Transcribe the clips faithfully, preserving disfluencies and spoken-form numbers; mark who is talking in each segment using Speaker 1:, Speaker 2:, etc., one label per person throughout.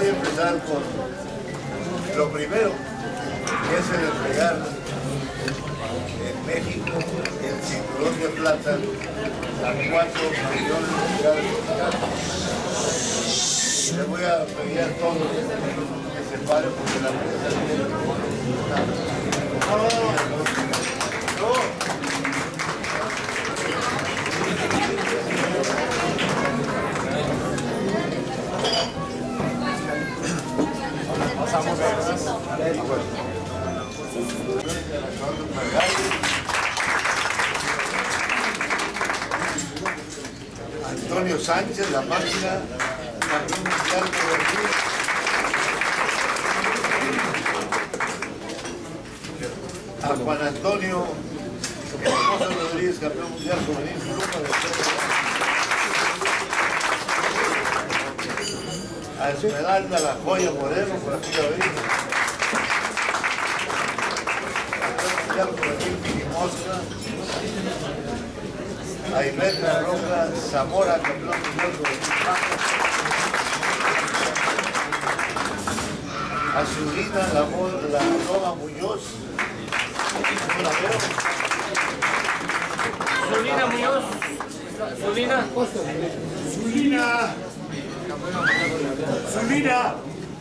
Speaker 1: voy a empezar con lo primero, que es el entregar en México el cinturón de plata a cuatro millones de militares mexicanos. Les voy a pedir a todos que se paren porque la presentación no, no, no. Pasamos a Antonio Sánchez, la máquina campeón mundial juvenil. A Juan Antonio Hermoso Rodríguez, campeón mundial juvenil, pluma de a Esmeralda La Joya Moreno, por aquí la veis. Campeón mundial juvenil, Mosca. A Imelda Roca Zamora, campeón mundial juvenil. A Zulina La, la Roma Muñoz. ¿No la veo?
Speaker 2: Zulina Muñoz. Zulina.
Speaker 1: Zulina. Zulina.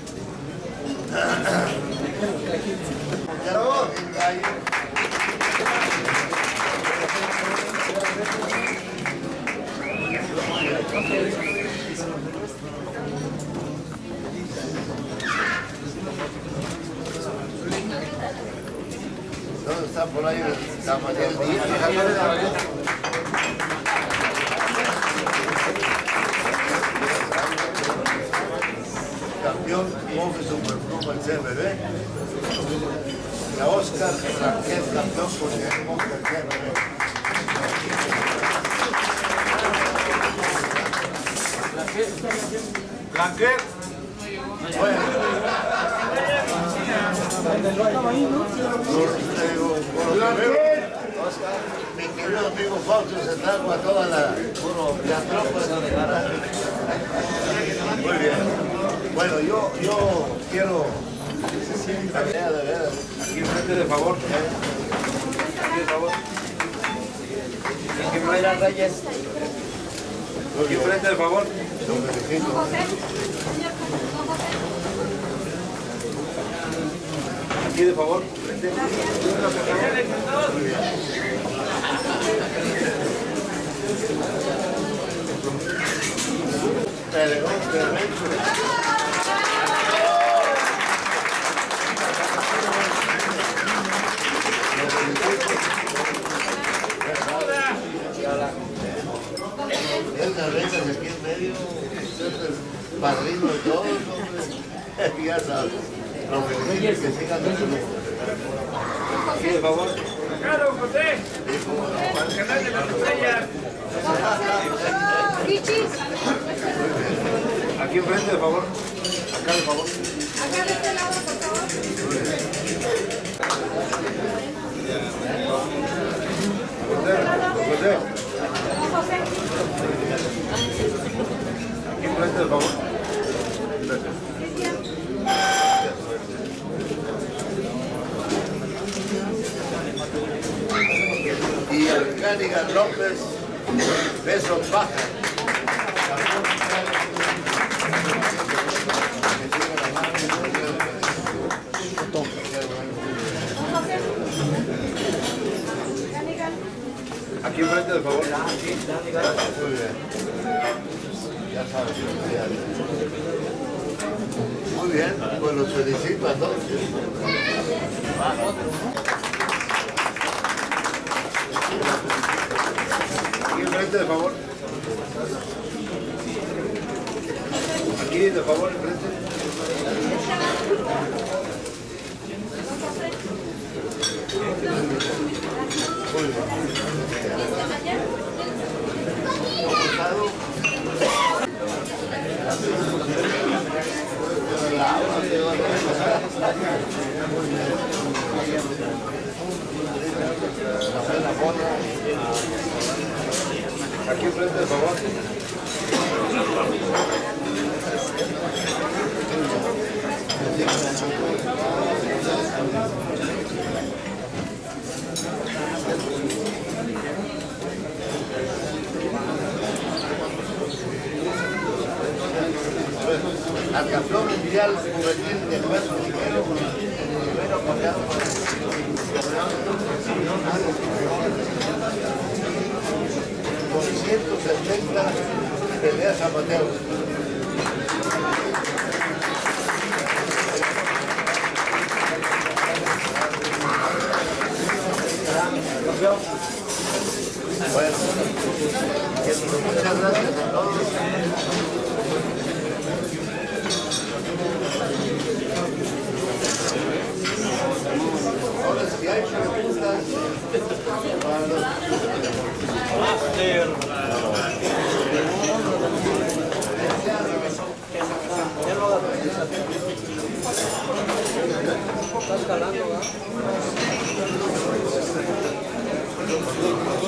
Speaker 1: ¿Dónde está por ahí la mañana? Campeón Monje Superpluma el C M B. A Oscar Raquel, campeón por el Monje del C M B. Blanquet. Bueno. Mi querido amigo Fausto se trajo a toda la, la tropa. Muy bien. Bueno, yo, yo quiero...
Speaker 3: Aquí enfrente, de favor. Aquí, de favor. Aquí Mayra Reyes. Aquí enfrente, de favor. Aquí, de favor. Muy bien.
Speaker 1: Estas reglas aquí en medio, el padrino de todos, hombre. Ya sabes, los felicito que sigan de su lujo.
Speaker 3: Aquí, de favor.
Speaker 2: Claro, José. Al canal de las estrellas.
Speaker 3: Aquí enfrente, de favor. Acá, de favor.
Speaker 4: Acá de este lado, por favor.
Speaker 3: José.
Speaker 4: José.
Speaker 3: Aquí enfrente, de favor.
Speaker 1: Y Arcánica López, Beso Baja.
Speaker 3: Aquí enfrente, de favor.
Speaker 1: Muy bien. Ya sabes. Muy bien, pues los felicito a todos.
Speaker 3: Aquí enfrente, de favor. Aquí, de favor, enfrente.
Speaker 1: Muy bien.
Speaker 3: Aquí enfrente, por favor.
Speaker 1: Campeón mundial juvenil de peso ligero, primero apoyado por el con ciento setenta peleas amateur. Bueno, muchas gracias a todos. Ahora, si hay preguntas para los...
Speaker 3: Estás calando, ¿verdad?